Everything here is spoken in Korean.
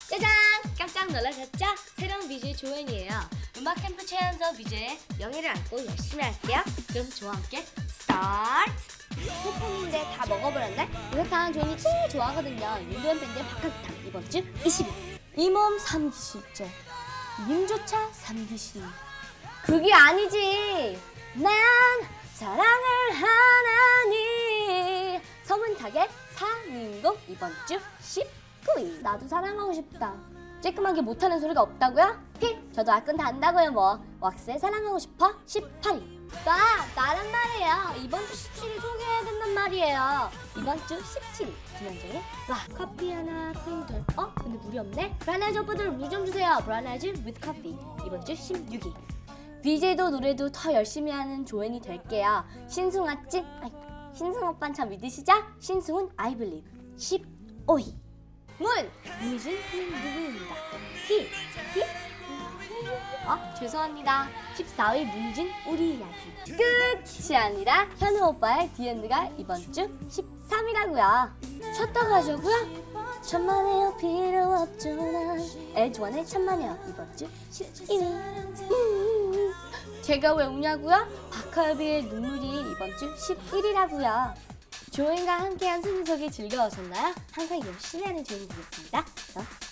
짜잔! 깜짝 놀라셨죠? 새로운 BJ 조은이에요. 음악 캠프 최연서 BJ의 명예를 안고 열심히 할게요. 그럼 저와 함께 스타트! 소풍인데 다 먹어버렸네? 목욕탕 조은이 제일 좋아하거든요. 윤도현 밴드의 바카스탕 이번 주 20일. 이 몸 3기실째 님조차 3기실. 그게 아니지. 난 사랑을 하나니. 서문탁의 상인곡 이번 주 19일. 나도 사랑하고 싶다. 쬐끔하게 못하는 소리가 없다고요? 저도 아끈 다 안다고요 뭐. 왁스의 사랑하고 싶어 18일. 나란 말이에요. 이번 주 17일 소개해야 된단 말이에요. 이번 주 17일 김현정의 와 커피 하나 크림돌. 근데 물이 없네? 브라나이즈 오빠들 물 좀 주세요. 브라나이즈 with 커피 이번 주 16일. BJ도 노래도 더 열심히 하는 조연이 될게요. 신승아 찐 신승 오빠는 참 믿으시죠? 신승훈 I believe 15위. 문희준 누구입니다. 죄송합니다. 14위 문희준 우리 이야기. 끝이 아니라 현우 오빠의 디엔드가 이번 주 13위라고요. 쉬었다 가자고요? 천만에요 필요 없죠 난. LG1의 천만에요 이번 주 11위. 제가 왜 우냐고요? 박하비의 눈물이 이번 주 11위라고요. 조인과 함께한 순서기 즐거우셨나요? 항상 열심히 하는 조인이 되겠습니다.